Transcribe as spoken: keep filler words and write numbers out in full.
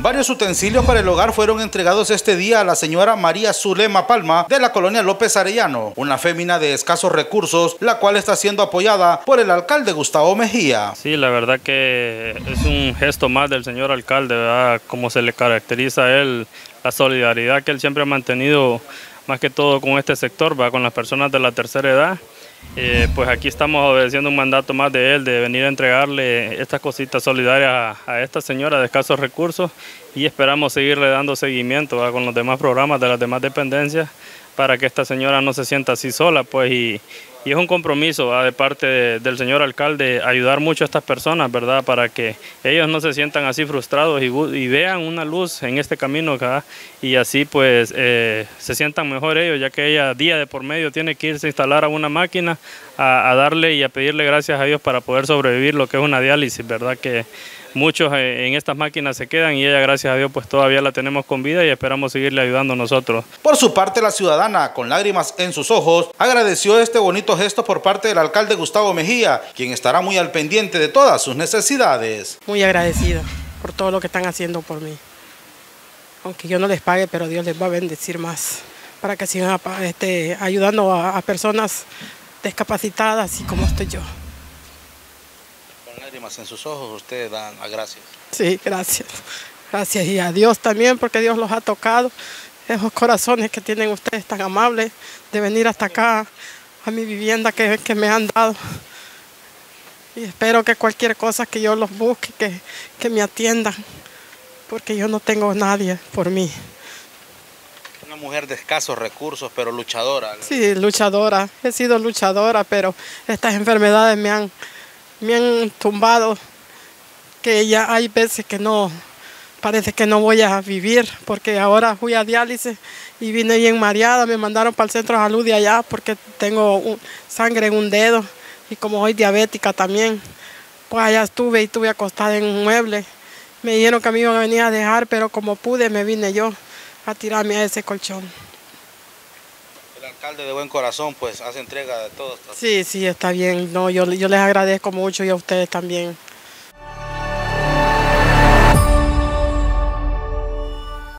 Varios utensilios para el hogar fueron entregados este día a la señora María Zulema Palma de la colonia López Arellano, una fémina de escasos recursos, la cual está siendo apoyada por el alcalde Gustavo Mejía. Sí, la verdad que es un gesto más del señor alcalde, ¿verdad? Como se le caracteriza a él, la solidaridad que él siempre ha mantenido, más que todo con este sector, ¿verdad? Con las personas de la tercera edad. Eh, pues aquí estamos obedeciendo un mandato más de él, de venir a entregarle estas cositas solidarias a, a esta señora de escasos recursos, y esperamos seguirle dando seguimiento, ¿verdad? Con los demás programas de las demás dependencias, para que esta señora no se sienta así sola, pues, y, y es un compromiso, ¿verdad? De parte de, del señor alcalde, ayudar mucho a estas personas, ¿verdad? Para que ellos no se sientan así frustrados y, y vean una luz en este camino, ¿verdad? Y así pues eh, se sientan mejor ellos, ya que ella día de por medio tiene que irse a instalar a una máquina, a, a darle y a pedirle gracias a Dios para poder sobrevivir lo que es una diálisis, ¿verdad? Que muchos en estas máquinas se quedan y ella, gracias a Dios, pues todavía la tenemos con vida y esperamos seguirle ayudando nosotros. Por su parte, la ciudadana, con lágrimas en sus ojos, agradeció este bonito gesto por parte del alcalde Gustavo Mejía, quien estará muy al pendiente de todas sus necesidades. Muy agradecida por todo lo que están haciendo por mí. Aunque yo no les pague, pero Dios les va a bendecir más para que sigan este, ayudando a, a personas discapacitadas, así como estoy yo. Lágrimas en sus ojos, ustedes dan a gracias. Sí, gracias. Gracias y a Dios también, porque Dios los ha tocado. Esos corazones que tienen ustedes tan amables de venir hasta acá, a mi vivienda que, que me han dado. Y espero que cualquier cosa que yo los busque, que, que me atiendan, porque yo no tengo nadie por mí. Una mujer de escasos recursos, pero luchadora. Sí, luchadora. He sido luchadora, pero estas enfermedades me han... me han tumbado, que ya hay veces que no, parece que no voy a vivir, porque ahora fui a diálisis y vine bien mareada, me mandaron para el centro de salud de allá porque tengo un, sangre en un dedo y como soy diabética también, pues allá estuve y estuve acostada en un mueble. Me dijeron que me iban a venir a dejar, pero como pude me vine yo a tirarme a ese colchón. El alcalde de buen corazón pues hace entrega de todo. Sí, sí, está bien. No, yo, yo les agradezco mucho y a ustedes también.